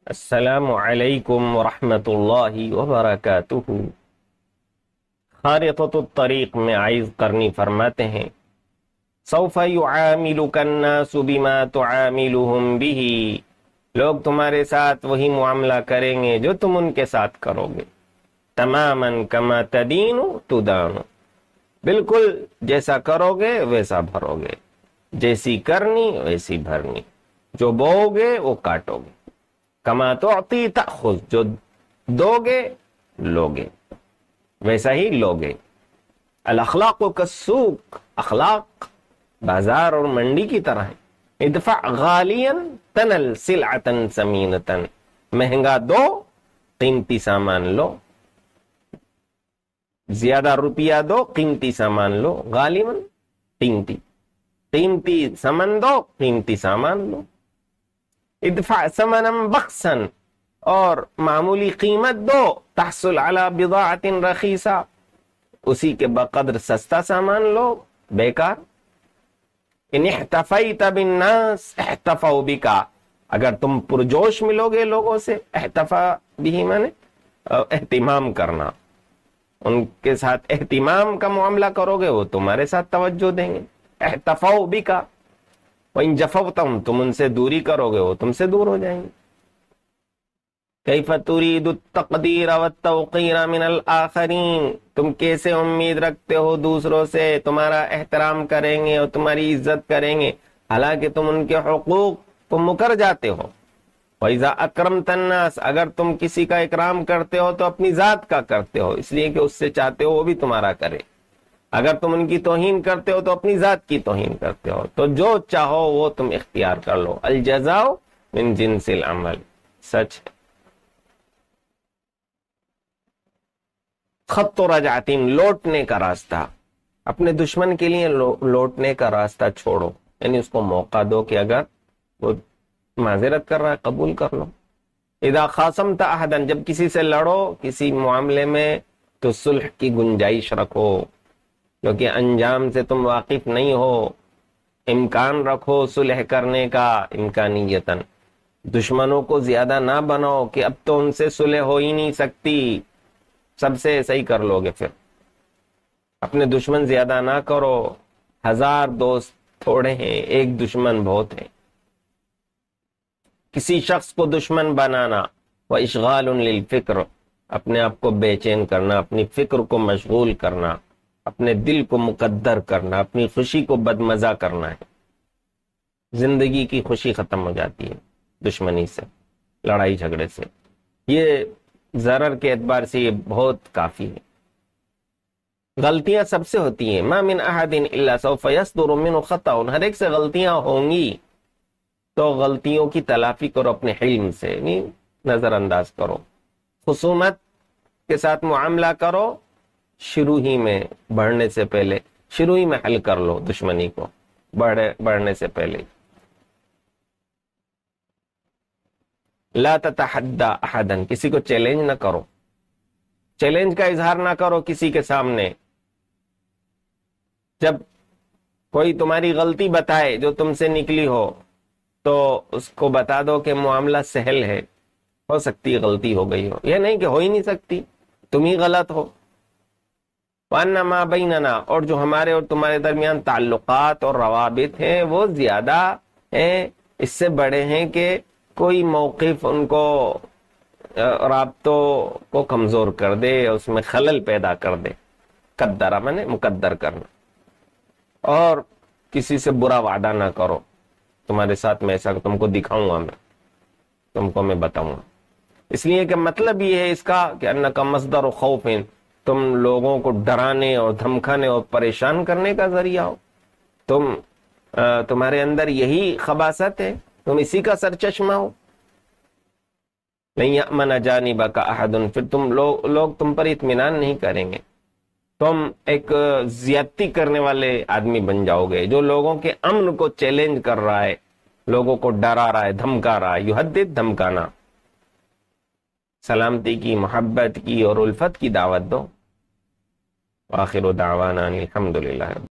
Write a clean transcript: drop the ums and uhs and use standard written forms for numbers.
السلام علیکم ورحمۃ اللہ وبرکاتہ۔ خارطۃ الطریق میں عائض قرنی فرماتے ہیں، سوف یعاملک الناس بما تعاملہم بہ، لوگ تمہارے ساتھ وہی معاملہ کریں گے جو تم ان کے ساتھ کرو گے، تماما کما تدین تدان، بالکل جیسا کرو گے ویسا بھرو گے، جیسی کرنی ویسی بھرنی، جو بوؤ گے وہ کاٹو گے، کما تعطی تأخذ، جو دو گے لوگے ویسا ہی لوگے۔ الاخلاق کالسوق، اخلاق بازار اور منڈی کی طرح ہے۔ ادفع غالیا تنل سلعتا ثمینتا، مہنگا دو قیمتی سامان لو، زیادہ روپیہ دو قیمتی سامان لو، غالباً قیمتی، قیمتی سمن دو قیمتی سامان لو۔ ادفع ثمنا بخسا، اور معمولی قیمت دو، تحصل علی بضاعت رخیصہ، اسی کے بقدر سستا سامان لو، بیکار۔ ان احتفیت بالناس احتفوا بک، اگر تم پرجوش ملو گے لوگوں سے، احتفا بھی مانے اہتمام کرنا، ان کے ساتھ اہتمام کا معاملہ کرو گے وہ تمہارے ساتھ توجہ دیں گے، احتفوا بک۔ وَإِن جَفَوْتَهُمْ، تم ان سے دوری کرو گے وہ تم سے دور ہو جائیں گے۔ كَيْفَ تُرِيدُ التَّقْدِيرَ وَالتَّوْقِيرَ مِنَ الْآخَرِينَ، تم کیسے امید رکھتے ہو دوسروں سے تمہارا احترام کریں گے اور تمہاری عزت کریں گے، حالانکہ تم ان کے حقوق کو مکر جاتے ہو۔ وَإِذَا أَكْرَمْتَ النَّاسَ، اگر تم کسی کا اکرام کرتے ہو تو اپنی ذات کا کرتے ہو، اس لیے کہ اس سے چاہتے ہو وہ بھی تمہارا کرے، اگر تم ان کی توہین کرتے ہو تو اپنی ذات کی توہین کرتے ہو، تو جو چاہو وہ تم اختیار کر لو، الجزاء من جنس العمل، سچ ہے۔ خط رجعتین، لوٹنے کا راستہ، اپنے دشمن کے لیے لوٹنے کا راستہ چھوڑو، یعنی اس کو موقع دو کہ اگر وہ معذرت کر رہا ہے قبول کر لو۔ اذا خاصمت احدا، جب کسی سے لڑو کسی معاملے میں تو صلح کی گنجائش رکھو، کیونکہ انجام سے تم واقف نہیں ہو، امکان رکھو صلح کرنے کا امکانیتاً۔ دشمنوں کو زیادہ نہ بناؤ کہ اب تو ان سے صلح ہو ہی نہیں سکتی، سب سے صحیح کر لو گے، پھر اپنے دشمن زیادہ نہ کرو، 1000 دوست تھوڑے ہیں، ایک دشمن بہت ہے۔ کسی شخص کو دشمن بنانا، واشغال للفکر، اپنے آپ کو بے چین کرنا، اپنی فکر کو مشغول کرنا، اپنے دل کو مقدر کرنا، اپنی خوشی کو بدمزہ کرنا ہے۔ زندگی کی خوشی ختم ہو جاتی ہے دشمنی سے، لڑائی جھگڑے سے، یہ ضرر کے اعتبار سے یہ بہت کافی ہے۔ غلطیاں سب سے ہوتی ہیں، ما من احد الا سوف يصدر منه خطأ، ہر ایک سے غلطیاں ہوں گی، تو غلطیوں کی تلافی کرو اپنے علم سے، نہیں نظر انداز کرو۔ خصومت کے ساتھ معاملہ کرو، شروع ہی میں بڑھنے سے پہلے، شروع ہی میں حل کر لو دشمنی کو، بڑھنے سے پہلے۔ لا تتحدى احدا، کسی کو چیلنج نہ کرو، چیلنج کا اظہار نہ کرو کسی کے سامنے۔ جب کوئی تمہاری غلطی بتائے جو تم سے نکلی ہو تو اس کو بتا دو کہ معاملہ سہل ہے، ہو سکتی غلطی ہو گئی ہو، یہ نہیں کہ ہو ہی نہیں سکتی، تم ہی غلط ہو۔ وَأَنَّ مَا بَيْنَنَا، اور جو ہمارے اور تمہارے درمیان تعلقات اور روابط ہیں وہ زیادہ ہیں، اس سے بڑے ہیں کہ کوئی موقف ان کو رابطوں کو کمزور کر دے، اس میں خلل پیدا کر دے۔ قدرہ مانے مقدر کرنا۔ اور کسی سے برا وعدہ نہ کرو، تمہارے ساتھ میں ایسا تم کو دکھاؤں گا، میں تم کو میں بتاؤں گا، اس لیے کہ مطلب یہ ہے اس کا کہ انکا مصدر خوف، تم لوگوں کو ڈرانے اور دھمکانے اور پریشان کرنے کا ذریعہ ہو، تمہارے اندر یہی خباثت ہے، تم اسی کا سرچشمہ ہو۔ نہیں یأمن جانبک احد، پھر تم لوگ تم پر اطمینان نہیں کریں گے، تم ایک زیادتی کرنے والے آدمی بن جاؤ گے جو لوگوں کے امن کو چیلنج کر رہا ہے، لوگوں کو ڈرا رہا ہے، دھمکا رہا ہے۔ یحدد، دھمکانا، سلامتی کی، محبت کی اور الفت کی دعوت دو۔ وآخر دعوانا الحمدللہ۔